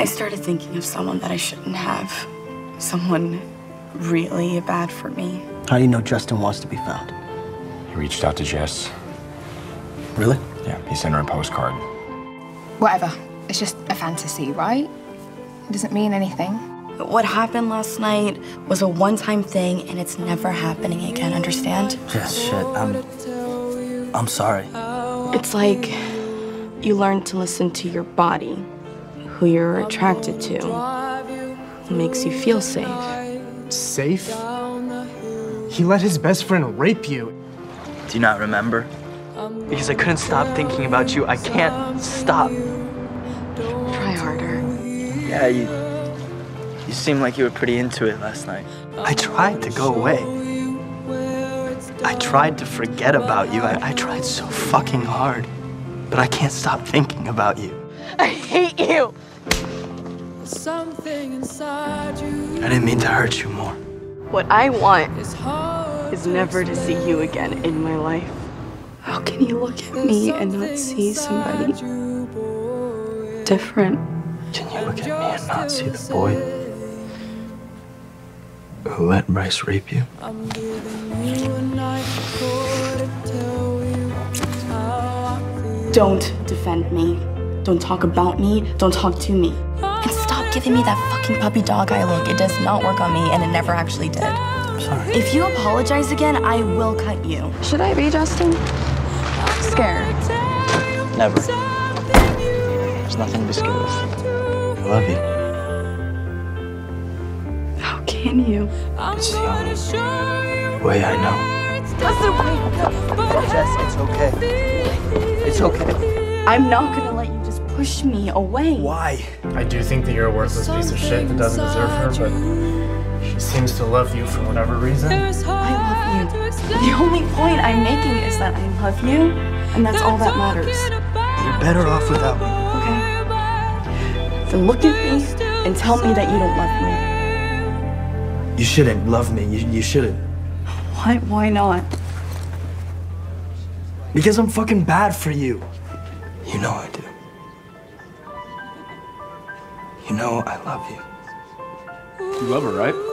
I started thinking of someone that I shouldn't have. Someone really bad for me. How do you know Justin wants to be found? He reached out to Jess. Really? Yeah, he sent her a postcard. Whatever. It's just a fantasy, right? It doesn't mean anything. What happened last night was a one-time thing, and it's never happening again, understand? Yeah, shit. I'm sorry. It's like you learn to listen to your body, who you're attracted to. It makes you feel safe. Safe? He let his best friend rape you. Do you not remember? Because I couldn't stop thinking about you. I can't stop. Try harder. Yeah, you seemed like you were pretty into it last night. I tried to go away. I tried to forget about you. I tried so fucking hard. But I can't stop thinking about you. I hate you! I didn't mean to hurt you more. What I want is never to see you again in my life. How can you look at me and not see somebody different? Can you look at me and not see the boy who let Bryce rape you? Don't defend me. Don't talk about me. Don't talk to me. And stop giving me that fucking puppy dog eye look. It does not work on me, and it never actually did. I'm sorry. If you apologize again, I will cut you. Should I be, Justin? I'm scared. Never. There's nothing to be scared of. I love you. How can you? It's the only way I know. Justin, wait. Jess, it's okay. It's okay. I'm not gonna let you just push me away. Why? I do think that you're a worthless piece of shit that doesn't deserve her, but she seems to love you for whatever reason. I love you. The only point I'm making is that I love you, and that's all that matters. You're better off without me. Okay? Then look at me and tell me that you don't love me. You shouldn't love me. You shouldn't. Why not? Because I'm fucking bad for you. You know I do. You know I love you. You love her, right?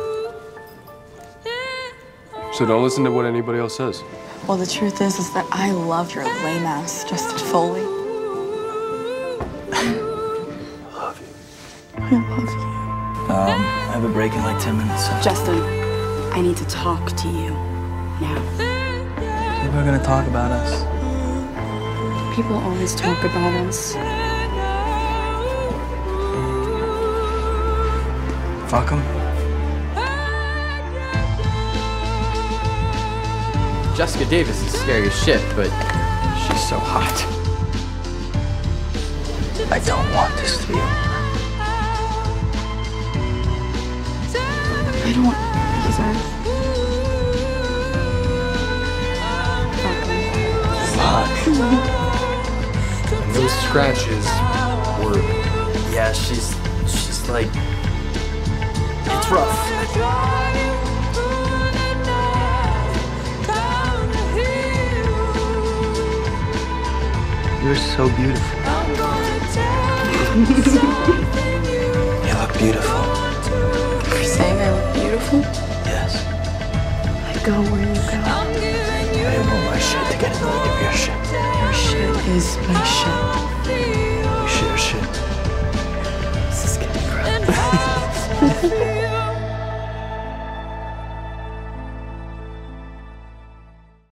So don't listen to what anybody else says. Well, the truth is that I love your lame ass, Justin Foley. I love you. I love you. I have a break in like 10 minutes. So. Justin, I need to talk to you now. People are gonna talk about us. People always talk about us. Fuck them. Jessica Davis is scary as shit, but she's so hot. I don't want this to be over. I don't either. Fuck. And those scratches were... Yeah, she's like... It's rough. You're so beautiful. You look beautiful. You're saying I look beautiful? Yes. I go where you go. I didn't want my shit to get in the way of your shit. Your shit is my shit.